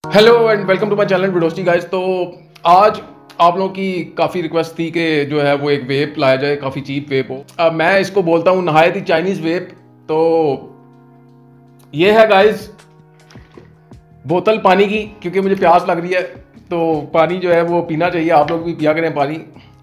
Hello and welcome to my channel विडोस्टी guys. तो आज आप लोगों की काफ़ी रिक्वेस्ट थी कि जो है वो एक वेप लाया जाए, काफ़ी चीप वेप हो। अब मैं इसको बोलता हूँ नहायत ही चाइनीज़ वेप। तो ये है गाइस बोतल पानी की, क्योंकि मुझे प्यास लग रही है तो पानी जो है वो पीना चाहिए। आप लोग भी पिया करें पानी।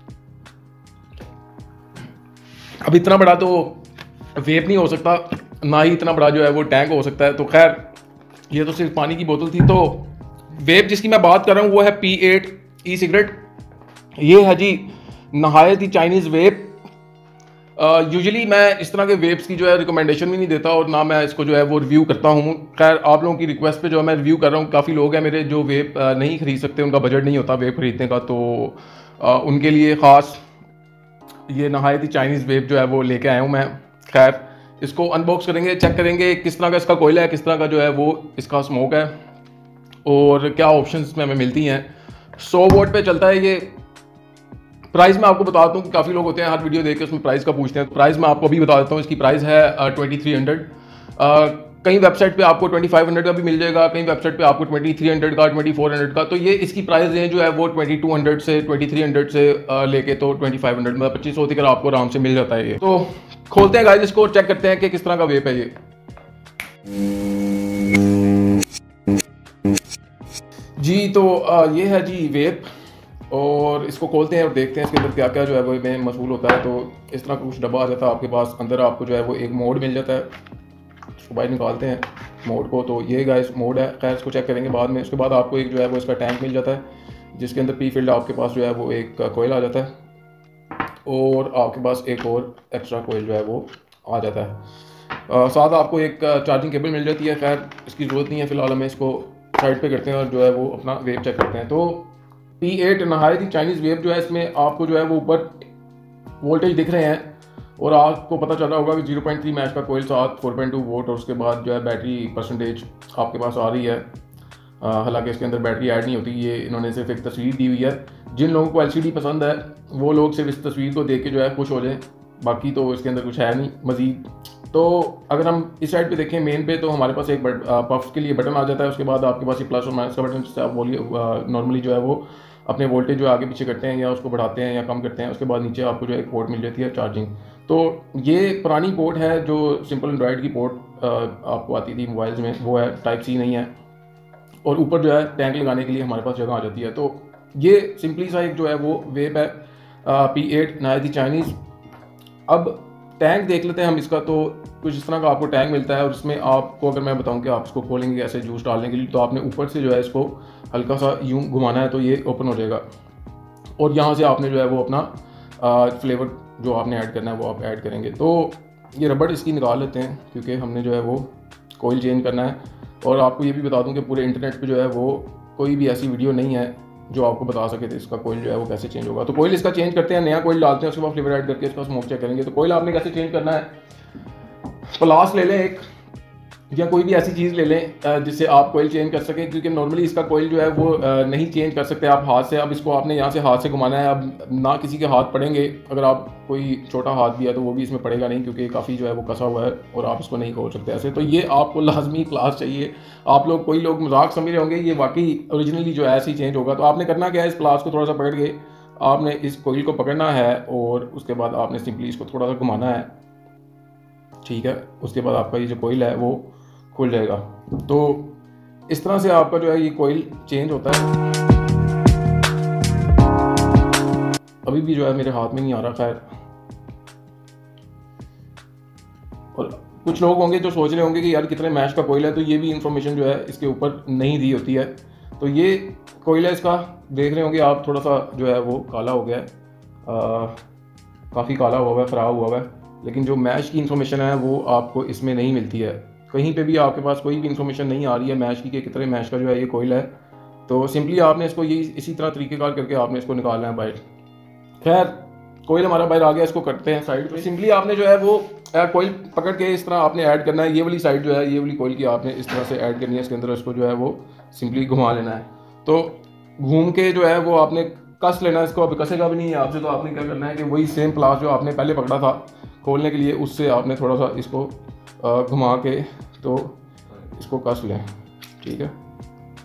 अब इतना बड़ा तो वेप नहीं हो सकता, ना ही इतना बड़ा जो है वो टैंक हो सकता है। तो खैर ये तो सिर्फ पानी की बोतल थी। तो वेप जिसकी मैं बात कर रहा हूँ वो है P8 ई सिगरेट। ये है जी नहायत ही चाइनीज़ वेप। यूजुअली मैं इस तरह के वेप्स की जो है रिकमेंडेशन भी नहीं देता और ना मैं इसको जो है वो रिव्यू करता हूँ। खैर आप लोगों की रिक्वेस्ट पे जो है मैं रिव्यू कर रहा हूँ। काफ़ी लोग हैं मेरे जो वेप नहीं खरीद सकते, उनका बजट नहीं होता वेप खरीदने का, तो उनके लिए ख़ास ये नहायत ही चाइनीज़ वेप जो है वो लेके आया हूँ मैं। खैर इसको अनबॉक्स करेंगे, चेक करेंगे किस तरह का इसका कोयला है, किस तरह का जो है वो इसका स्मोक है और क्या ऑप्शंस में हमें मिलती हैं। 100 वोट पे चलता है ये। प्राइस मैं आपको बताता हूँ कि काफ़ी लोग होते हैं हर वीडियो देख के उसमें प्राइस का पूछते हैं। प्राइस मैं आपको अभी बता देता हूँ। इसकी प्राइस है 2300। कई वेबसाइट पे आपको 2500 का भी मिल जाएगा, कई वेबसाइट पे आपको 2300 का, 2400 का। तो ये इसकी प्राइस रेंज जो है वो 2200 से 2300 से लेके तो 2500 मतलब 2500 तक आपको आराम से मिल जाता है ये। तो खोलते हैं गाइस इसको और चेक करते हैं कि किस तरह का वेप है ये। जी तो ये है जी वेप और इसको खोलते हैं और देखते हैं इसके अंदर क्या क्या जो है वो में मशगूल होता है। तो इस तरह का कुछ डब्बा आ जाता है आपके पास। अंदर आपको जो है वो एक मोड मिल जाता है। इसको बाहर निकालते हैं मोड को। तो ये गाइस मोड है। खैर इसको चेक करेंगे बाद में। उसके बाद आपको एक जो है वो इसका टैंक मिल जाता है जिसके अंदर पी फील्ड आपके पास जो है वो एक कोयल आ जाता है और आपके पास एक और एक्स्ट्रा कोयल जो है वो आ जाता है। साथ आपको एक चार्जिंग केबल मिल जाती है। खैर इसकी ज़रूरत नहीं है फ़िलहाल, हमें इसको साइड पे करते हैं और जो है वो अपना वेप चेक करते हैं। तो P8 नहायत ही चाइनीज़ वेप जो है, इसमें आपको जो है वो ऊपर वोल्टेज दिख रहे हैं और आपको पता चल रहा होगा कि 0.3 मैच का कोयल साथ 4.2 वोल्ट और उसके बाद जो है बैटरी परसेंटेज आपके पास आ रही है। हालांकि इसके अंदर बैटरी ऐड नहीं होती, ये इन्होंने सिर्फ एक तस्वीर दी हुई है। जिन लोगों को LCD पसंद है वो लोग सिर्फ इस तस्वीर को देख के जो है खुश हो जाएं, बाकी तो इसके अंदर कुछ है नहीं मज़ीद। तो अगर हम इस साइड पे देखें मेन पे, तो हमारे पास एक पफ्स के लिए बटन आ जाता है। उसके बाद आपके पास ये प्लस और माइनस का बटन, जिससे आप नॉर्मली जो है वो अपने वोल्टेज जो आगे पीछे करते हैं या उसको बढ़ाते हैं या कम करते हैं। उसके बाद नीचे आपको जो एक पोर्ट मिल जाती है चार्जिंग। तो ये पुरानी पोर्ट है जो सिंपल एंड्रॉयड की पोर्ट आपको आती थी मोबाइल्स में, वो है टाइप C नहीं है। और ऊपर जो है टैंक लगाने के लिए हमारे पास जगह आ जाती है। तो ये सिंपली सा एक जो है वो वेप है P8 नहायत ही चाइनीज़। अब टैंक देख लेते हैं हम इसका। तो कुछ इस तरह का आपको टैंक मिलता है और इसमें आपको अगर मैं बताऊं कि आप इसको खोलेंगे ऐसे जूस डालने के लिए, तो आपने ऊपर से जो है इसको हल्का सा यूं घुमाना है तो ये ओपन हो जाएगा और यहाँ से आपने जो है वो अपना फ्लेवर जो आपने ऐड करना है वो आप ऐड करेंगे। तो ये रबड़ इसकी निकाल लेते हैं क्योंकि हमने जो है वो कोयल चेंज करना है। और आपको ये भी बता दूं कि पूरे इंटरनेट पे जो है वो कोई भी ऐसी वीडियो नहीं है जो आपको बता सके तो इसका कोयल जो है वो कैसे चेंज होगा। तो कोयल इसका चेंज करते हैं, नया कोयल डालते हैं, उसके बाद फ्लेवर ऐड करके इसका स्मोक चेक करेंगे। तो कोयल आपने कैसे चेंज करना है, प्लास ले लें एक या कोई भी ऐसी चीज़ ले लें जिससे आप कोयल चेंज कर सकें, क्योंकि नॉर्मली इसका कोयल जो है वो नहीं चेंज कर सकते आप हाथ से। अब इसको आपने यहाँ से हाथ से घुमाना है। अब ना किसी के हाथ पड़ेंगे, अगर आप कोई छोटा हाथ भी है तो वो भी इसमें पड़ेगा नहीं क्योंकि काफ़ी जो है वो कसा हुआ है और आप इसको नहीं खोल सकते ऐसे। तो ये आपको लाजमी क्लास चाहिए। आप लोग कोई लोग मजाक समझ रहे होंगे, ये वाकई ओरिजिनली जो है ऐसे ही चेंज होगा। तो आपने करना क्या है, इस प्लास को थोड़ा सा पकड़ के आपने इस कोयल को पकड़ना है और उसके बाद आपने सिंपली इसको थोड़ा सा घुमाना है, ठीक है। उसके बाद आपका ये जो कोयल है वो खुल जाएगा। तो इस तरह से आपका जो है ये कोयल चेंज होता है। अभी भी जो है मेरे हाथ में नहीं आ रहा। खैर और कुछ लोग होंगे जो सोच रहे होंगे कि यार कितने मैश का कोयल है, तो ये भी इंफॉर्मेशन जो है इसके ऊपर नहीं दी होती है। तो ये कोयल है इसका, देख रहे होंगे आप, थोड़ा सा जो है वो काला हो गया है, काफ़ी काला हुआ है, ख़राब हुआ है। लेकिन जो मैश की इंफॉर्मेशन है वो आपको इसमें नहीं मिलती है। कहीं पे भी आपके पास कोई भी इंफॉर्मेशन नहीं आ रही है मैश की कि कितने मैश का जो है ये कोयल है। तो सिंपली आपने इसको ये इसी तरह तरीक़ेकार करके आपने इसको निकालना है बाहर। खैर कोयल हमारा बाहर आ गया, इसको करते हैं साइड पे। सिंपली आपने जो है वो कोयल पकड़ के इस तरह आपने ऐड करना है। ये वाली साइड जो है, ये वाली कोयल की आपने इस तरह से ऐड करनी है इसके अंदर। इसको जो है वो सिंपली घुमा लेना है। तो घूम के जो है वो आपने कस लेना है इसको। अब कसेगा भी नहीं है आपसे, तो आपने क्या करना है कि वही सेम प्लास जो आपने पहले पकड़ा था खोलने के लिए, उससे आपने थोड़ा सा इसको घुमा के तो इसको कस लें, ठीक है।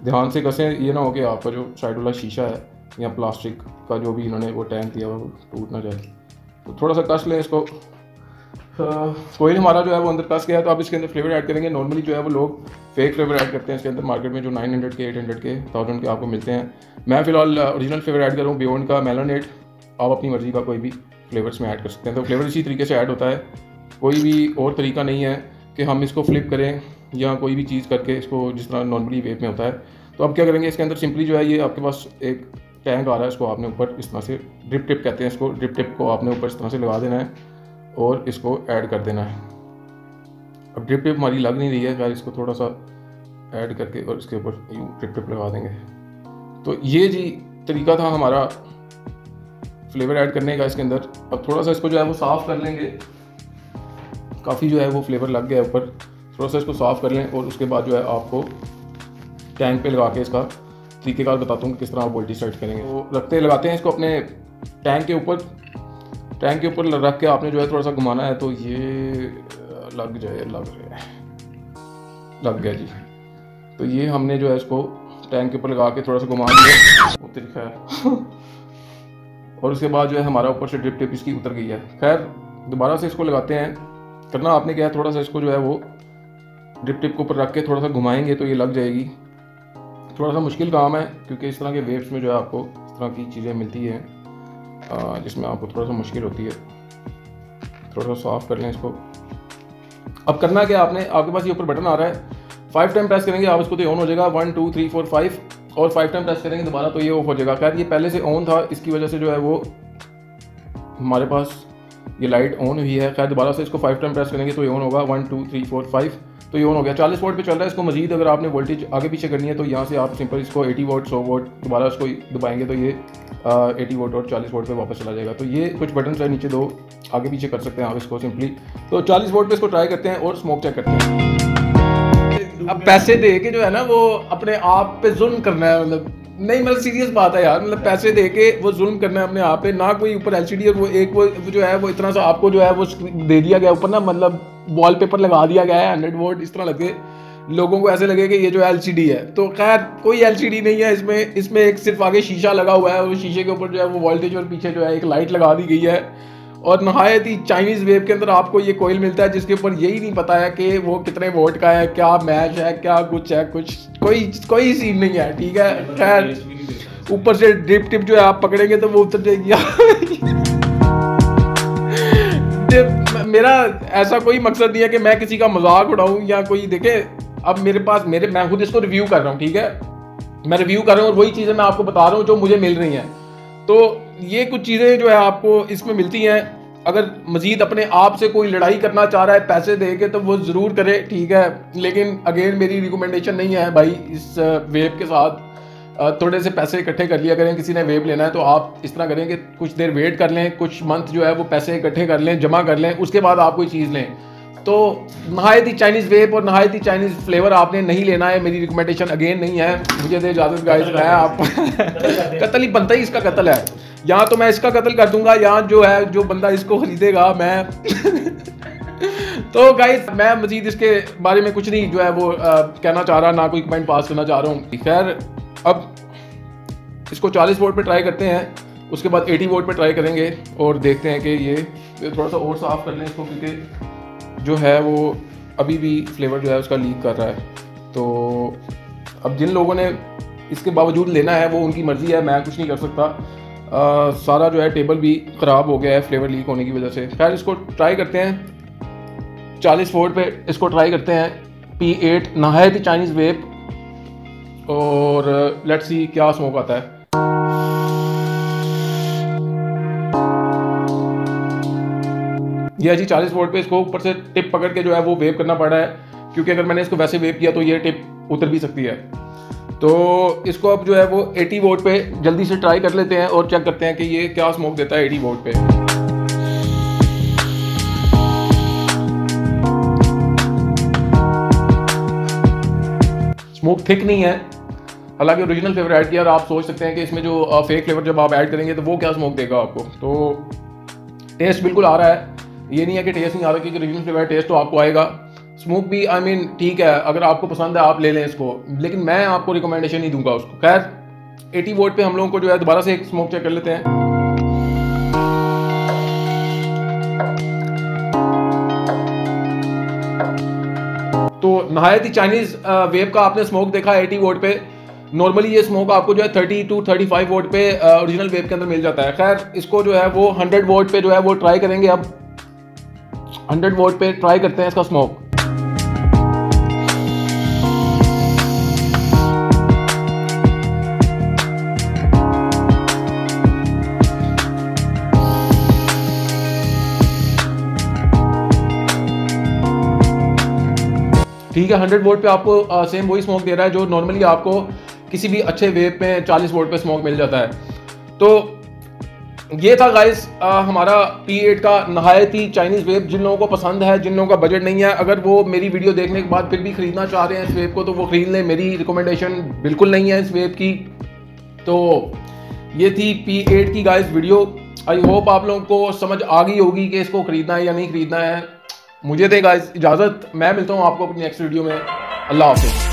ध्यान से कसें, ये ना हो कि आपका जो साइड वाला शीशा है या प्लास्टिक का जो भी इन्होंने वो टैंक दिया वो टूट ना जाए। तो थोड़ा सा कस लें इसको। कोयल हमारा जो है वो अंदर कस गया, तो आप इसके अंदर फ्लेवर ऐड करेंगे। नॉर्मली जो है वो लोग फेक फ्लेवर ऐड करते हैं इसके अंदर, मार्केट में जो 900 के 800 के 1000 के आपको मिलते हैं। मैं फ़िलहाल ओरिजिनल फ्लेवर ऐड कर रहा हूँ, बियॉन्ड का मेलानेट। आप अपनी मर्ज़ी का कोई भी फ्लेवर्स में ऐड कर सकते हैं। तो फ्लेवर इसी तरीके से ऐड होता है, कोई भी और तरीका नहीं है कि हम इसको फ्लिप करें या कोई भी चीज़ करके इसको, जिस तरह नॉर्मली वेप में होता है। तो अब क्या करेंगे, इसके अंदर सिंपली जो है ये आपके पास एक टैंक आ रहा है, इसको आपने ऊपर इस तरह से ड्रिप टिप कहते हैं इसको, ड्रिप टिप को आपने ऊपर इस तरह से लगा देना है और इसको ऐड कर देना है। अब ड्रिप टिप हमारी लग नहीं रही है, खैर इसको थोड़ा सा ऐड करके और इसके ऊपर यूँ ड्रिप टिप लगा देंगे। तो ये जी तरीका था हमारा फ्लेवर ऐड करने का इसके अंदर। अब थोड़ा सा इसको जो है वो साफ़ कर लेंगे, काफ़ी जो है वो फ्लेवर लग गया ऊपर, थोड़ा सा इसको साफ़ कर लें और उसके बाद जो है आपको टैंक पे लगा के इसका तरीक़ेकार बताता हूँ कि किस तरह आप वोल्टेज सेट करेंगे। तो लगाते हैं इसको अपने टैंक के ऊपर रख के आपने जो है थोड़ा सा घुमाना है, तो ये लग गया जी। तो ये हमने जो है इसको टैंक के ऊपर लगा के थोड़ा सा घुमा लिया, वो तरीका है। और उसके बाद जो है हमारा ऊपर से ड्रिप टिप इसकी उतर गई है। खैर दोबारा से इसको लगाते हैं। करना आपने क्या है, थोड़ा सा इसको जो है वो ड्रिप टिप के ऊपर रख के थोड़ा सा घुमाएंगे तो ये लग जाएगी। थोड़ा सा मुश्किल काम है क्योंकि इस तरह के वेव्स में जो है आपको इस तरह की चीज़ें मिलती हैं जिसमें आपको थोड़ा सा मुश्किल होती है। थोड़ा सा साफ़ कर लें इसको। अब करना क्या, आपने आपके पास ये ऊपर बटन आ रहा है, 5 टाइम प्रेस करेंगे आप इसको तो ऑन हो जाएगा, 1 2 3 4 5, और 5 टाइम प्रेस करेंगे दोबारा तो ये ऑफ हो जाएगा। खैर ये पहले से ऑन था, इसकी वजह से जो है वो हमारे पास ये लाइट ऑन हुई है। खैर दोबारा से इसको 5 टाइम प्रेस करेंगे तो ये ऑन होगा, 1 2 3 4 5, तो ये ऑन हो गया। 40 वोल्ट पे चल रहा है। इसको मजीद अगर आपने वोल्टेज आगे पीछे करनी है तो यहाँ से आप सिंपल इसको 80 वोल्ट 100 वोल्ट दोबारा इसको दबाएंगे तो ये 80 वोल्ट और 40 वोल्ट पे वापस चला जाएगा। तो ये कुछ बटन है नीचे दो, आगे पीछे कर सकते हैं आप इसको सिंपली। तो 40 वोल्ट पे इसको ट्राई करते हैं और स्मोक चेक करते हैं। अब पैसे दे के जो है ना वो अपने आप पे जुल्म करना है, मतलब नहीं, मतलब सीरियस बात है यार, मतलब पैसे दे के वो जुल्म करना है अपने आप पे। ना कोई ऊपर एलसीडी और वो जो है वो इतना सा आपको जो है वो दे दिया गया ऊपर ना, मतलब वॉलपेपर लगा दिया गया है 100 वोल्ट, इस तरह लगे लोगों को ऐसे लगे कि ये जो एलसीडी है। तो खैर कोई एलसीडी नहीं है इसमें एक सिर्फ आगे शीशा लगा हुआ है और शीशे के ऊपर जो है वो वोल्टेज और पीछे जो है एक लाइट लगा दी गई है। और नहायत ही चाइनीज़ वेव के अंदर आपको ये कोयल मिलता है जिसके ऊपर यही नहीं पता है कि वो कितने वोल्ट का है, क्या मैच है, क्या कुछ है, कोई सीन नहीं है, ठीक है। खैर ऊपर से ड्रिप टिप जो है आप पकड़ेंगे तो वो उतर जाएगी। मेरा ऐसा कोई मकसद नहीं है कि मैं किसी का मजाक उड़ाऊं या कोई देखे। अब मेरे पास मैं खुद इसको रिव्यू कर रहा हूँ, ठीक है, मैं रिव्यू कर रहा हूँ और वही चीज़ें मैं आपको बता रहा हूँ जो मुझे मिल रही हैं। तो ये कुछ चीज़ें जो है आपको इसमें मिलती हैं। अगर मजीद अपने आप से कोई लड़ाई करना चाह रहा है पैसे दे के तो वो ज़रूर करे, ठीक है, लेकिन अगेन मेरी रिकमेंडेशन नहीं है भाई इस वेब के साथ थोड़े से पैसे इकट्ठे कर लिया करें। किसी ने वेब लेना है तो आप इस तरह करें कि कुछ देर वेट कर लें, कुछ मंथ जो है वो पैसे इकट्ठे कर लें, जमा कर लें, उसके बाद आप कोई चीज़ लें। तो नहायत ही चाइनीज़ वेब और नहायत ही चाइनीज़ फ्लेवर आपने नहीं लेना है, मेरी रिकमेंडेशन अगेन नहीं है। मुझे दे इजाज़त गाइस, मैं आप कत्ल ही बनता ही इसका कत्ल है, यहाँ तो मैं इसका कत्ल कर दूंगा, यहाँ जो है जो बंदा इसको खरीदेगा मैं तो गाइस मैं मजीद इसके बारे में कुछ नहीं जो है वो कहना चाह रहा, ना कोई कमेंट पास करना चाह रहा हूँ। खैर अब इसको 40 वोल्ट पे ट्राई करते हैं, उसके बाद 80 वोल्ट पे ट्राई करेंगे और देखते हैं कि ये थोड़ा सा और साफ़ कर लें इसको क्योंकि जो है वो अभी भी फ्लेवर जो है उसका लीक कर रहा है। तो अब जिन लोगों ने इसके बावजूद लेना है वो उनकी मर्ज़ी है, मैं कुछ नहीं कर सकता। सारा जो है टेबल भी ख़राब हो गया है फ्लेवर लीक होने की वजह से। खैर इसको ट्राई करते हैं, 40 वोल्ट पे इसको ट्राई करते हैं, P8 नहायत ही चाइनीज़ वेब, और लेट्स सी क्या स्मोक आता है। ये जी 40 वोल्ट पे इसको ऊपर से टिप पकड़ के जो है वो वेव करना पड़ रहा है क्योंकि अगर मैंने इसको वैसे वेव किया तो ये टिप उतर भी सकती है। तो इसको अब जो है वो 80 वोल्ट पे जल्दी से ट्राई कर लेते हैं और चेक करते हैं कि ये क्या स्मोक देता है 80 वोल्ट पे। स्मोक थिक नहीं है, हालांकि ओरिजिनल फ्लेवर ऐड किया और आप सोच सकते हैं कि इसमें जो फेक फ्लेवर जब आप ऐड करेंगे तो वो क्या स्मोक देगा आपको। तो टेस्ट बिल्कुल आ रहा है, ये नहीं है कि टेस्ट नहीं आ रहा, क्योंकि ओरिजिनल फ्लेवर टेस्ट तो आपको आएगा। स्मोक भी आई मीन ठीक है, अगर आपको पसंद है आप ले लें इसको, लेकिन मैं आपको रिकमेंडेशन नहीं दूंगा उसको। खैर 80 वोट पे हम लोगों को जो है दोबारा से एक स्मोक चेक कर लेते हैं। तो नहायत ही चाइनीज वेब का आपने स्मोक देखा 80 वोट पे। नॉर्मली ये स्मोक आपको जो है 30 to 35 वोट पे ओरिजिनल वेब के अंदर मिल जाता है। खैर इसको जो है वो 100 वोट पे जो है वो ट्राई करेंगे। अब 100 वोट पे ट्राई करते हैं इसका स्मोक। ठीक है, 100 वोट पे आपको सेम वही स्मोक दे रहा है जो नॉर्मली आपको किसी भी अच्छे वेब पे 40 वोट पे स्मोक मिल जाता है। तो ये था गाइस हमारा P8 का नहायत ही चाइनीज वेब। जिन लोगों को पसंद है, जिन लोगों का बजट नहीं है, अगर वो मेरी वीडियो देखने के बाद फिर भी खरीदना चाह रहे हैं इस वेब को, तो वो खरीद लें। मेरी रिकमेंडेशन बिल्कुल नहीं है इस वेब की। तो ये थी P8 की गाइस वीडियो। आई होप आप लोगों को समझ आ गई होगी कि इसको खरीदना है या नहीं खरीदना है। मुझे दे गाइस इजाज़त, मैं मिलता हूँ आपको अपनी नेक्स्ट वीडियो में। अल्लाह हाफिज़।